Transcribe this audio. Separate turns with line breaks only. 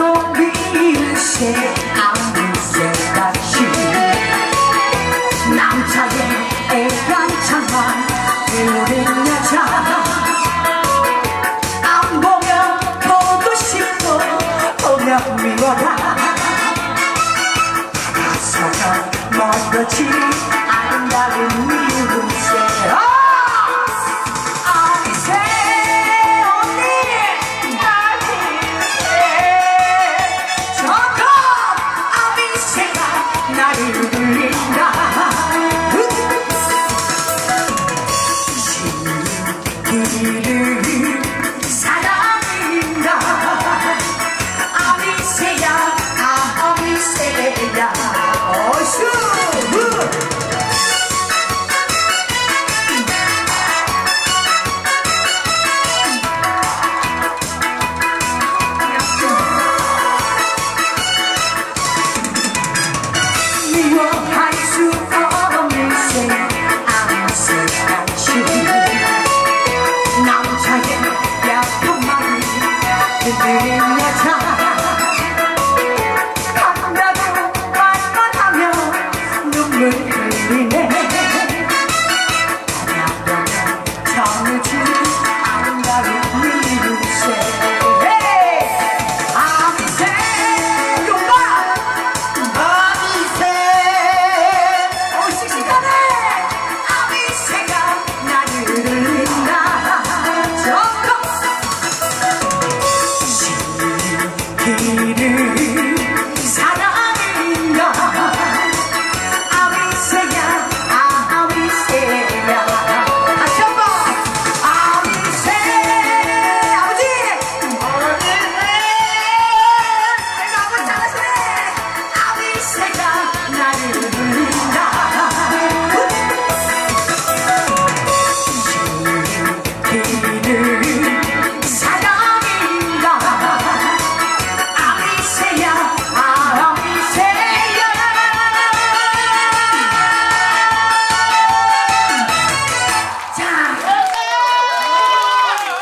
미세 아무새같이 남자의 애간장만 배우는 여자 안 보면 보고 싶고 보면 미워라 다가서면 멀어지 아름다운 미우새 사랑인가 아미새야 아미새야 어슈 미워할 수 없는 새 아미새같이 남자의 약한 마음이 흔들린 여자 간다고 말만 하면 눈물 흘리네 바라보면 정해진 아름다운 미우새 아미새 용감 아미새 씩씩하네 아미새가 나를 흘린다 길을